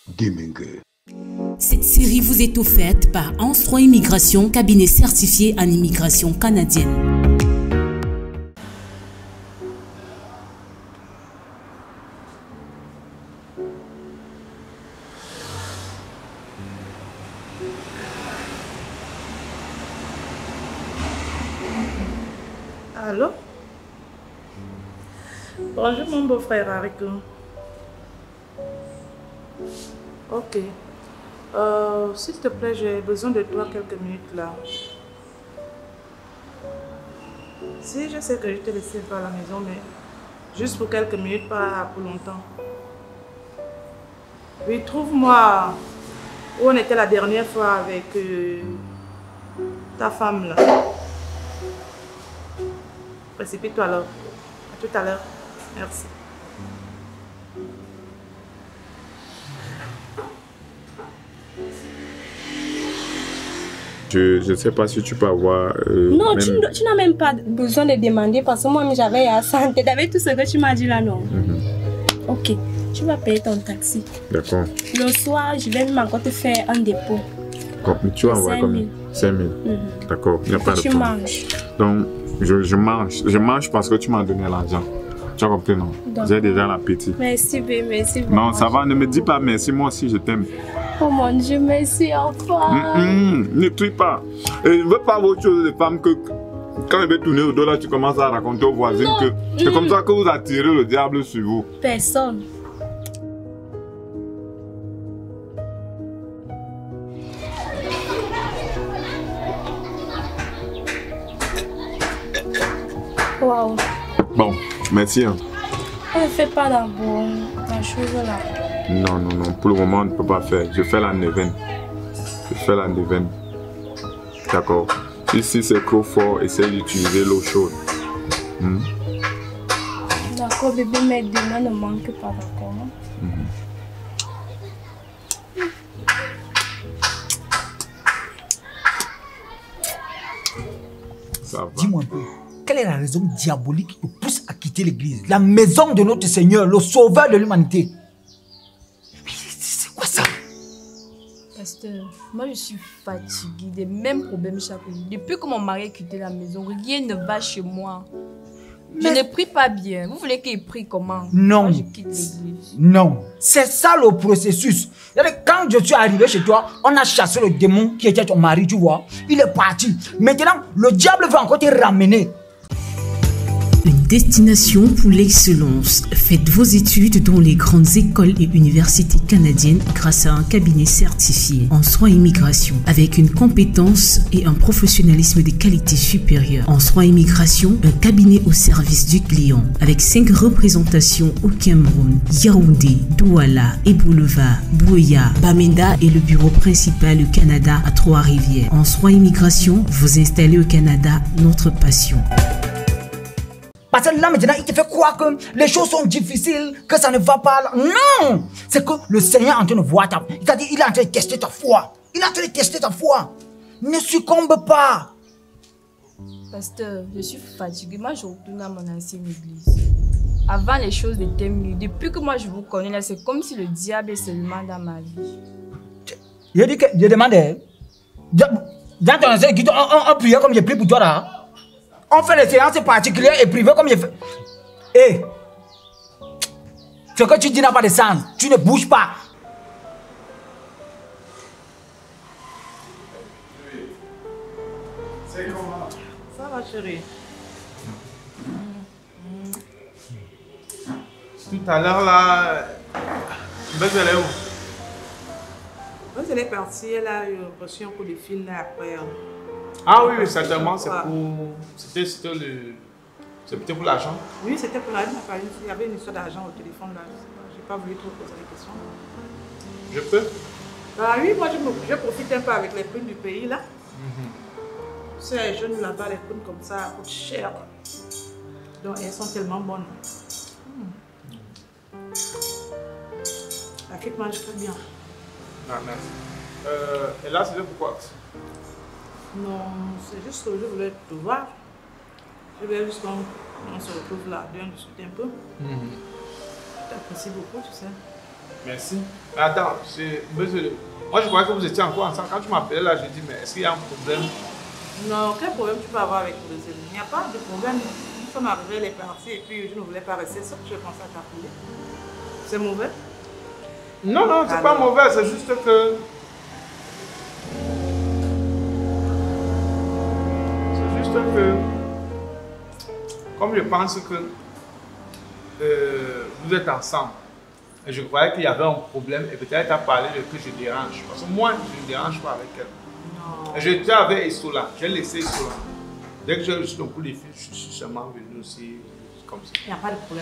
Gaming. Cette série vous est offerte par Anse3 Immigration, cabinet certifié en immigration canadienne. Allô? Bonjour mon beau-frère Hariko. Ok. S'il te plaît, j'ai besoin de toi quelques minutes là. Si, je sais que je t'ai laissé faire à la maison, mais juste pour quelques minutes, pas pour longtemps. Oui, trouve-moi où on était la dernière fois avec ta femme là. Précipite-toi alors. À tout à l'heure. Merci. Je ne sais pas si tu peux avoir... non, même... tu n'as même pas besoin de demander parce que moi, j'avais à santé. T'avais tout ce que tu m'as dit là, non? Ok, tu vas payer ton taxi. D'accord. Le soir, je vais même encore te faire un dépôt. Mais tu vas envoyer combien? 5 000. D'accord, il n'y a pas de problème. Tu manges. Donc, je mange. Je mange parce que tu m'as donné l'argent. Tu as compris, non? J'ai déjà l'appétit. Merci, bébé, merci. Non, ça va, ne me dis pas merci. Moi aussi, je t'aime. Oh mon Dieu, merci enfin. Ne tue pas. Et je ne veux pas autre chose de femmes que quand je vais tourner au dos là, tu commences à raconter aux voisines que c'est comme ça que vous attirez le diable sur vous. Personne. Waouh. Bon, merci. Hein. On ne fait pas d'abord la chose là. Non, non, non, pour le moment, on ne peut pas faire. Je fais la neuvaine. Je fais la neuvaine. D'accord. Ici, c'est trop fort. Essaye d'utiliser l'eau chaude. D'accord, bébé, mais demain ne manque pas, d'accord? Ça va. Dis-moi un peu, quelle est la raison diabolique qui te pousse à quitter l'église? La maison de notre Seigneur, le sauveur de l'humanité. C'est quoi ça? Pasteur, moi je suis fatiguée des mêmes problèmes chaque jour. Depuis que mon mari a quitté la maison, rien ne va chez moi. Je ne prie pas bien. Vous voulez qu'il prie comment? Non. Moi, je quitte l'église. Non. C'est ça le processus. Quand je suis arrivé chez toi, on a chassé le démon qui était ton mari, tu vois. Il est parti. Maintenant, le diable veut encore te ramener. Une destination pour l'excellence. Faites vos études dans les grandes écoles et universités canadiennes grâce à un cabinet certifié Anse3 Immigration avec une compétence et un professionnalisme de qualité supérieure. Anse3 Immigration, un cabinet au service du client avec 5 représentations au Cameroun, Yaoundé, Douala, Ebouleva, Buea, Bamenda et le bureau principal au Canada à Trois-Rivières. Anse3 Immigration, vous installez au Canada, notre passion. Parce que là maintenant, il te fait croire que les choses sont difficiles, que ça ne va pas là. Non! C'est que le Seigneur est en train de voir ta... Il t'a dit, il est en train de tester ta foi. Il est en train de tester ta foi. Ne succombe pas. Pasteur, je suis fatiguée. Moi, je retourne à mon ancienne église. Avant, les choses étaient mieux. Depuis que moi, je vous connais là, c'est comme si le diable est seulement dans ma vie. Je dis que je demandais. Dans ton ancienne église, on priait comme j'ai prié pour toi là. On fait les séances particulières et privées comme je fais. Hé! Ce que tu dis n'a pas de sens. Tu ne bouges pas. C'est comment? Ça va, chérie. Tout à l'heure là, Buzz elle est où? Buzz elle est partie, elle a reçu un coup de fil là après. Ah oui, certainement, c'est pour... C'était pour l'argent? Oui, c'était pour l'argent. Il y avait une histoire d'argent au téléphone là. J'ai pas voulu trop poser des questions. Je peux? Ah oui, moi je profite un peu avec les primes du pays là. Ces jeunes là-bas, les primes comme ça coûtent cher. Donc elles sont tellement bonnes. La fille mange très bien. Ah, merci. Et là, c'est pourquoi? Non, c'est juste que je voulais te voir. Je voulais juste qu'on se retrouve là, de discuter un peu. J'apprécie beaucoup, tu sais. Merci. Mais attends, moi je croyais que vous étiez encore ensemble. Quand tu m'appelais là, je dis, mais est-ce qu'il y a un problème? Non, quel problème tu peux avoir avec Brésil? Il n'y a pas de problème. Nous sommes arrivés, elle est partie et puis je ne voulais pas rester. C'est ça que je pensais à t'appeler. C'est mauvais? Non, non, c'est pas mauvais, c'est juste que... C'est juste que... Comme je pense que vous êtes ensemble, et je croyais qu'il y avait un problème et peut-être tu as parlé de que je dérange. Parce que moi, je ne dérange pas avec elle. Non. Et j'étais avec Isola, j'ai laissé Isola. Dès que j'ai reçu un coup de fil, je suis seulement venu aussi comme ça. Il n'y a pas de problème.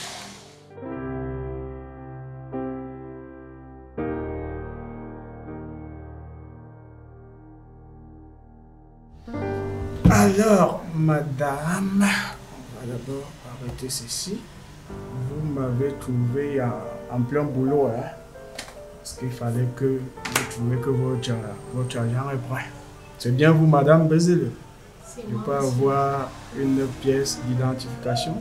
Alors, madame, on va d'abord arrêter ceci. Vous m'avez trouvé en plein boulot, hein, parce qu'il fallait que vous trouviez que votre argent est prêt. C'est bien vous, madame Bézile. Je peux avoir une pièce d'identification?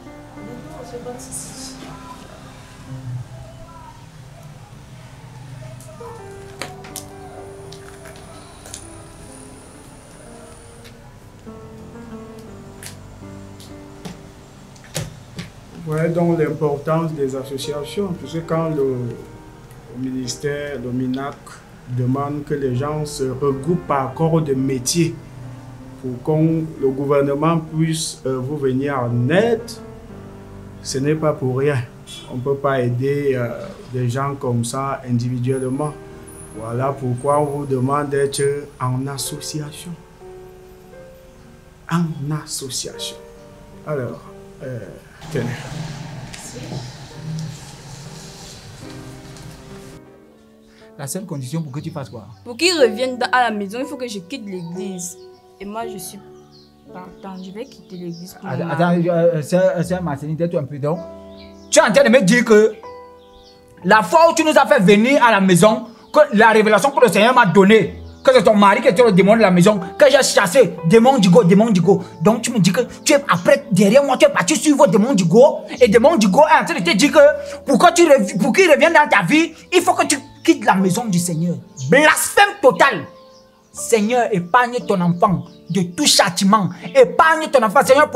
Vous voyez donc l'importance des associations, parce que quand le ministère, le MINAC, demande que les gens se regroupent par corps de métier pour que le gouvernement puisse vous venir en aide, ce n'est pas pour rien. On ne peut pas aider des gens comme ça individuellement. Voilà pourquoi on vous demande d'être en association. En association. Alors, tenez. La seule condition pour que tu fasses quoi? Pour qu'il revienne à la maison, il faut que je quitte l'église. Et moi, je suis partant. Je vais quitter l'église. Attends, c'est Marceline, tais-toi un peu donc. Tu es en train de me dire que la fois où tu nous as fait venir à la maison, que la révélation que le Seigneur m'a donnée, que c'est ton mari qui était le démon de la maison, que j'ai chassé, démon d'Igo, démon d'Igo. Donc tu me dis que tu es après, derrière moi, tu es parti suivre démon d'Igo, et démon d'Igo est en train de te dire que pour qu'il revienne dans ta vie, il faut que tu quittes la maison du Seigneur. Blasphème total. Seigneur, épargne ton enfant de tout châtiment. Épargne ton enfant, Seigneur.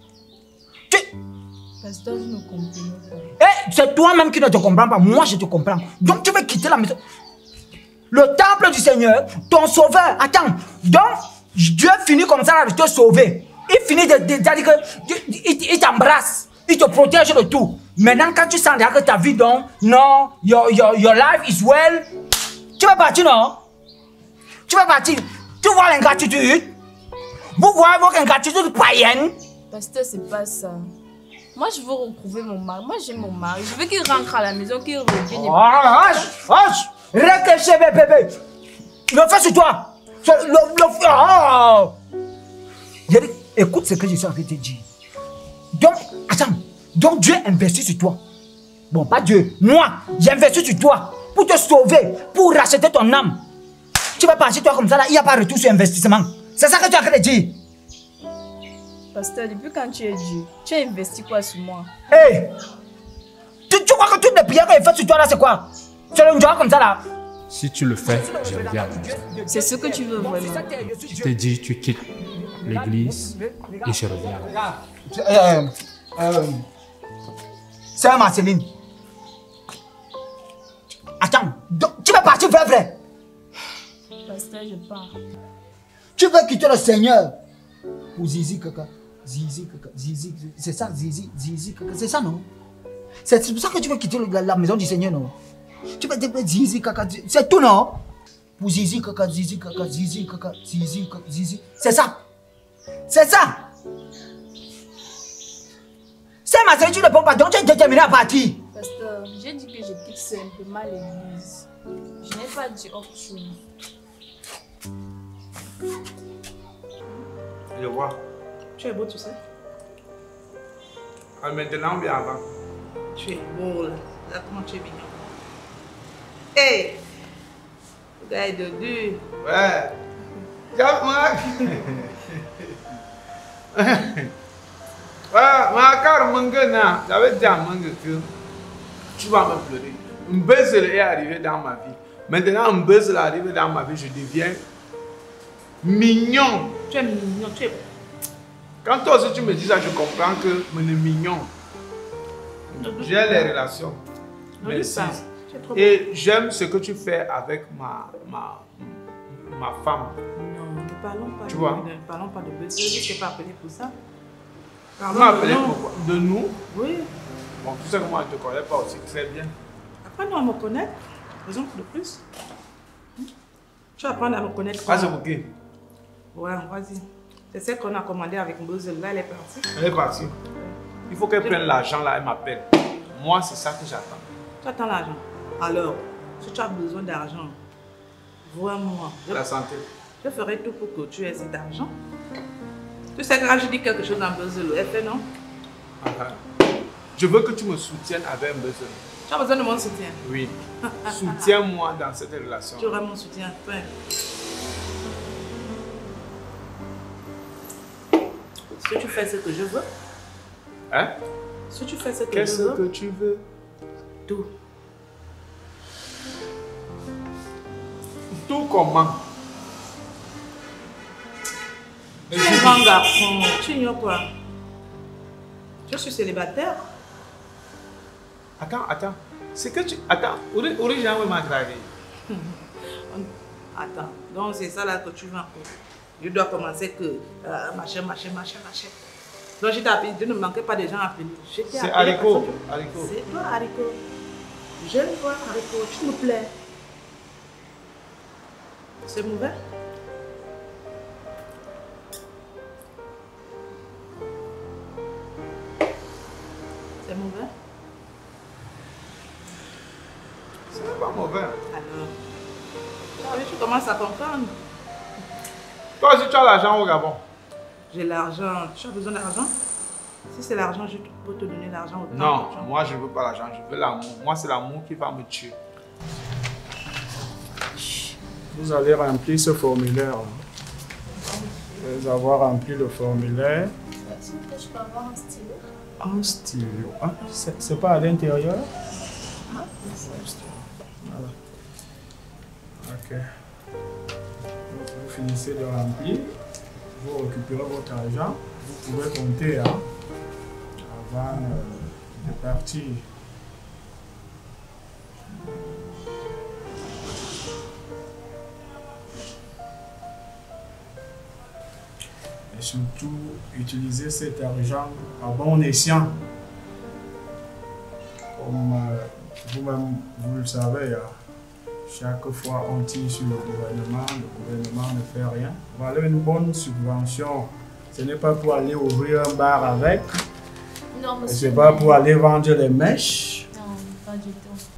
Pasteur, vous ne comprenez pas. Eh, c'est toi-même qui ne te comprends pas. Moi, je te comprends. Donc, tu veux quitter la maison. Le temple du Seigneur, ton sauveur. Attends. Donc, Dieu finit comme ça de te sauver. Il finit de dire que il t'embrasse. Il te protège de tout. Maintenant, quand tu sens que ta vie, donc, non, your life is well, tu vas partir, non? Tu vas partir. Tu vois l'ingratitude? Vous voyez votre ingratitude païenne? Pasteur, c'est pas ça. Moi, je veux retrouver mon mari. Moi, j'aime mon mari. Je veux qu'il rentre à la maison, qu'il revienne. Réfléchis, bébé. Le fais sur toi. Écoute ce que je suis en train de te dire. Donc, attends. Donc, Dieu investit sur toi. Bon, pas Dieu. Moi, j'ai investi sur toi pour te sauver, pour racheter ton âme. Tu vas partir toi comme ça, là, il n'y a pas de retour sur investissement. C'est ça que tu es en train de dire. Pasteur, depuis quand tu es Dieu, tu as investi quoi sur moi? Hé! Hey, tu crois que toutes les prières que j'ai faites sur toi là, c'est quoi? Tu le vois comme ça là? Si tu le fais, je reviens à la maison. C'est ce que tu veux vraiment? Je t'ai dit, tu quittes l'église et je reviens. C'est Marceline. Attends, tu vas partir vers vrai? Pasteur, je pars. Tu veux quitter le Seigneur pour Zizi Kaka? Zizi Kaka, Zizi, c'est ça, Zizi Kaka, c'est ça non? C'est pour ça que tu veux quitter la maison du Seigneur, non? Tu vas dire Zizi Kaka, c'est tout, non? Pour Zizi Kaka, Zizi Kaka, Zizi Kaka, Zizi Kaka, Zizi. C'est ça. C'est ça. C'est ma sœur, tu ne peux pas, donc tu es déterminé à partir. Pasteur, j'ai dit que je quitte simplement l'église. Je n'ai pas dit autre chose. Je vois. Tu es beau, tu sais. Ah, maintenant, bien avant. Tu es beau, là. Là, comment tu es mignon. Hey! Le gars est de deux. Ouais. Moi. Ouais, ma carte mangana. J'avais dit à Manga que tu vas me pleurer. Mbezel est arrivé dans ma vie. Maintenant, Mbezel est arrivé dans ma vie, je deviens mignon. Tu es mignon, tu es... Quand toi aussi tu me dis ça, je comprends que on est mignon. J'ai les relations. Merci. Et j'aime ce que tu fais avec ma femme. Non, ne parlons pas, tu vois? Ne parlons pas de Mbezel, je ne t'ai pas appelé pour ça. Parlons appelé pourquoi? De nous? Oui. Bon, tout ça que moi je ne te connais pas aussi très bien. Apprends-nous à me connaître, raison de plus. Tu vas apprendre à me connaître. Ah, c'est pour qui? Ouais, vas-y. C'est celle qu'on a commandée avec Mbezel, là, elle est partie. Elle est partie. Il faut qu'elle prenne l'argent là, elle m'appelle. Moi, c'est ça que j'attends. Tu attends l'argent. Alors, si tu as besoin d'argent, vois-moi. La santé. Je ferai tout pour que tu aies cet argent. Tu sais que quand je dis quelque chose à Mbezel, elle fait non? Je veux que tu me soutiennes avec Mbezel. Tu as besoin de mon soutien? Oui. Soutiens-moi dans cette relation. Tu auras mon soutien. Ouais. Si tu fais ce que je veux. Hein? Si tu fais ce que je veux. Qu'est-ce que tu veux? Tout. Tout comment? Tu es un grand garçon. Tu ignores quoi? Je suis célibataire. Attends. C'est que tu... Attends. Original, oui, Attends. Donc c'est ça là que tu veux encore. Je dois commencer que machin. Donc je t'ai appelé, je ne manquais pas de gens à appeler. C'est Haricot. C'est toi Haricot. J'aime toi Haricot, tu me plais. C'est mauvais? C'est mauvais? Ce n'est pas mauvais. Alors, tu commences à comprendre. Toi aussi tu as l'argent au Gabon? J'ai l'argent. Tu as besoin d'argent? Si c'est l'argent, je peux te donner l'argent autant. Non, moi je ne veux pas l'argent, je veux l'amour. Moi c'est l'amour qui va me tuer. Vous allez remplir ce formulaire. Vous avoir rempli le formulaire. Est-ce que je peux avoir un stylo? Un stylo. Ah, c'est pas à l'intérieur? Ah, voilà. Ok. Vous finissez de remplir. Vous récupérez votre argent. Vous pouvez compter hein, avant de partir. Et surtout, utilisez cet argent à bon escient. Comme vous-même, vous le savez, chaque fois on tire sur le gouvernement ne fait rien. Voilà une bonne subvention. Ce n'est pas pour aller ouvrir un bar avec. Non, ce n'est pas pour aller vendre les mèches. Non, pas du tout.